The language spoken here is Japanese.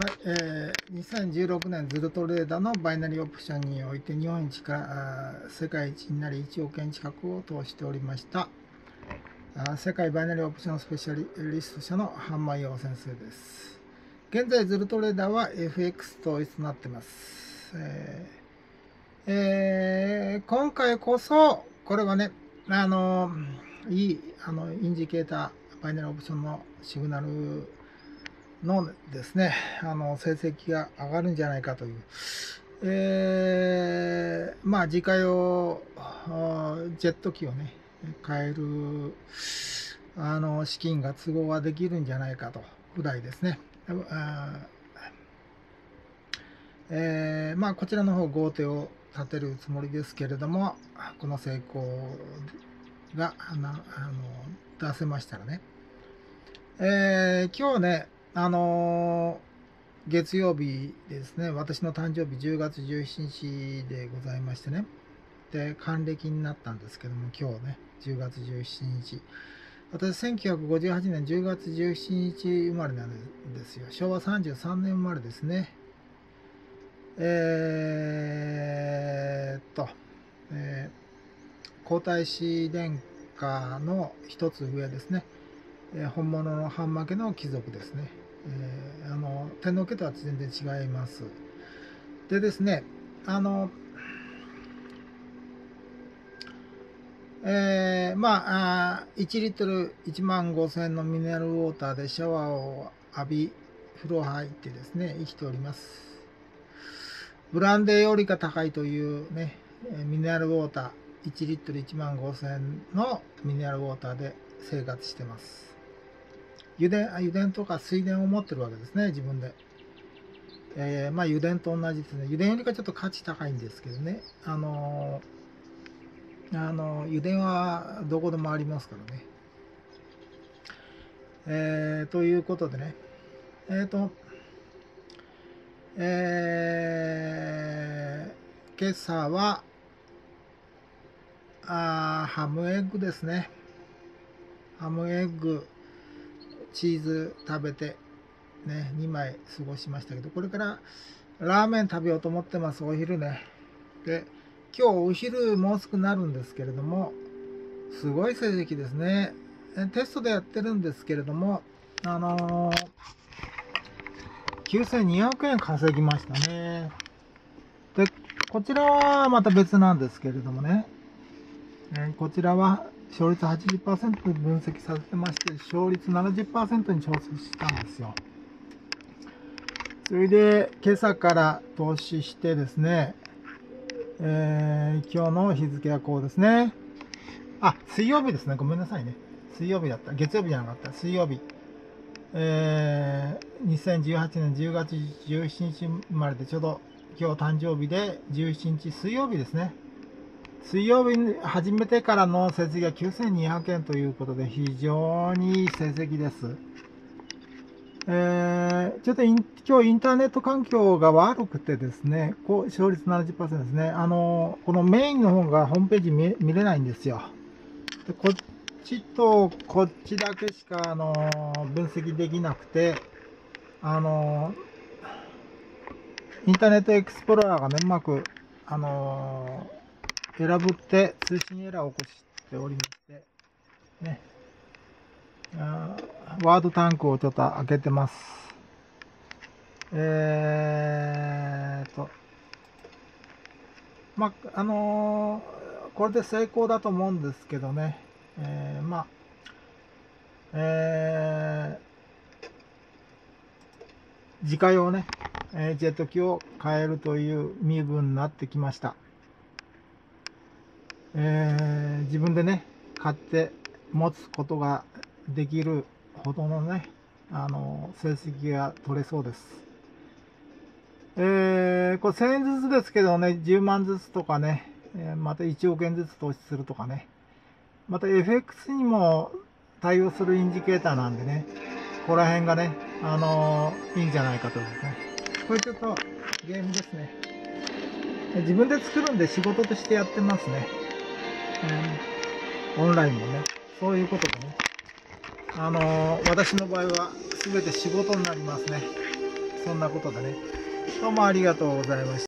2016年ズルトレーダーのバイナリーオプションにおいて日本一から世界一になり1億円近くを投しておりました世界バイナリーオプションスペシャリスト社の半間洋先生です。現在ズルトレーダーは FX 統一となっています。今回こそこれはねいいインジケーターバイナリーオプションのシグナルのですね、成績が上がるんじゃないかという、自家用ジェット機をね、買える資金が都合ができるんじゃないかとぐらいですね。こちらの方、豪邸を建てるつもりですけれども、この成功が出せましたらね。今日ね、月曜日ですね、私の誕生日10月17日でございましてね、で、還暦になったんですけども、今日ね、10月17日。私、1958年10月17日生まれなんですよ。昭和33年生まれですね。皇太子殿下の一つ上ですね。本物の半負けの貴族ですね。天皇家とは全然違います。でですね、1リットル1万5000円のミネラルウォーターでシャワーを浴び、風呂入ってですね、生きております。ブランデーよりか高いというね、ミネラルウォーター、1リットル1万5000円のミネラルウォーターで生活してます。油田とか水田を持ってるわけですね、自分で。油田と同じですね。油田よりかちょっと価値高いんですけどね。油田はどこでもありますからね。ということでね。今朝は、ハムエッグですね。ハムエッグ、チーズ食べて、ね、2枚過ごしましたけど、これからラーメン食べようと思ってます、お昼ね。で、今日お昼もうすぐなるんですけれども、すごい成績ですね。テストでやってるんですけれども、9200円稼ぎましたね。で、こちらはまた別なんですけれどもね、こちらは勝率 80% で分析されてまして、勝率 70% に調整したんですよ。それで、今朝から投資してですね、今日の日付はこうですね。水曜日ですね。ごめんなさいね。水曜日だった。月曜日じゃなかった。水曜日。2018年10月17日生まれでちょうど今日誕生日で17日水曜日ですね。水曜日に始めてからの成績が9200円ということで非常にいい成績です。ちょっと今日インターネット環境が悪くてですね、勝率 70% ですね。このメインの方がホームページ見れないんですよ。でこっちとこっちだけしか分析できなくて、インターネットエクスプローラーがね、うまく、選ぶって通信エラーを起こしておりまして、ね、ワードタンクをちょっと開けてます。これで成功だと思うんですけどね、自家用ね、ジェット機を買えるという身分になってきました。自分でね、買って持つことができるほどのね、成績が取れそうです。これ1000円ずつですけどね、10万ずつとかね、また1億円ずつ投資するとかね、また FX にも対応するインジケーターなんでね、ここら辺がね、いいんじゃないかとですね。これちょっとゲームですね。自分で作るんで仕事としてやってますね。オンラインもね、そういうことでね。私の場合は全て仕事になりますね。 そんなことでね、どうもありがとうございました。